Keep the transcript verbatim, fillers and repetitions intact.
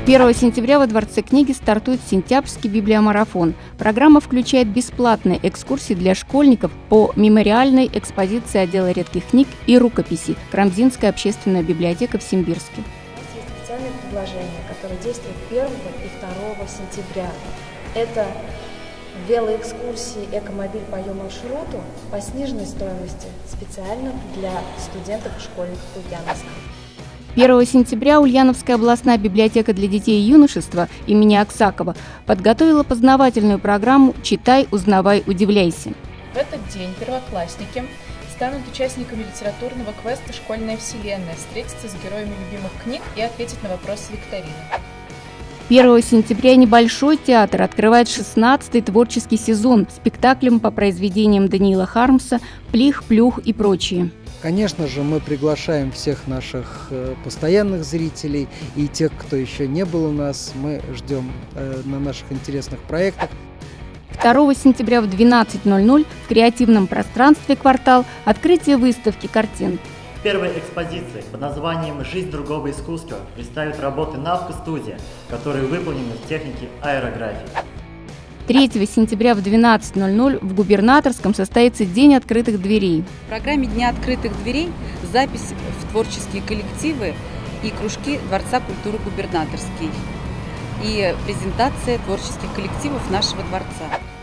первого сентября во Дворце книги стартует сентябрьский библиомарафон. Программа включает бесплатные экскурсии для школьников по мемориальной экспозиции отдела редких книг и рукописей Карамзинская общественная библиотека в Симбирске. У нас есть специальное предложение, которое действует первого и второго сентября. Это велоэкскурсии «Экомобиль по Ё-маршруту» по сниженной стоимости специально для студентов и школьников Ульяновска. первого сентября Ульяновская областная библиотека для детей и юношества имени Аксакова подготовила познавательную программу «Читай, узнавай, удивляйся». В этот день первоклассники станут участниками литературного квеста «Школьная вселенная», встретиться с героями любимых книг и ответить на вопросы викторины. первого сентября небольшой театр открывает шестнадцатый творческий сезон спектаклем по произведениям Даниила Хармса «Плих, плюх» и прочие. Конечно же, мы приглашаем всех наших постоянных зрителей и тех, кто еще не был у нас. Мы ждем на наших интересных проектах. второго сентября в двенадцать ноль ноль в креативном пространстве «Квартал» открытие выставки картин. В первой экспозиции под названием «Жизнь другого искусства» представят работы «Навко-студия», которые выполнены в технике аэрографии. третьего сентября в двенадцать ноль ноль в Губернаторском состоится День открытых дверей. В программе Дня открытых дверей запись в творческие коллективы и кружки Дворца культуры Губернаторский и презентация творческих коллективов нашего дворца.